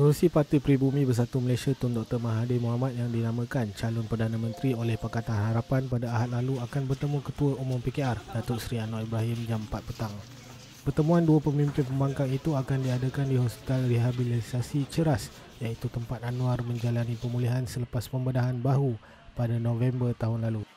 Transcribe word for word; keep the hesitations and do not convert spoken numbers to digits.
Pengerusi Parti Pribumi Bersatu Malaysia Tun Doktor Mahathir Mohamad yang dinamakan calon Perdana Menteri oleh Pakatan Harapan pada Ahad lalu akan bertemu Ketua Umum P K R, Datuk Seri Anwar Ibrahim jam empat petang. Pertemuan dua pemimpin pembangkang itu akan diadakan di Hospital Rehabilitasi Ceras, iaitu tempat Anwar menjalani pemulihan selepas pembedahan bahu pada November tahun lalu.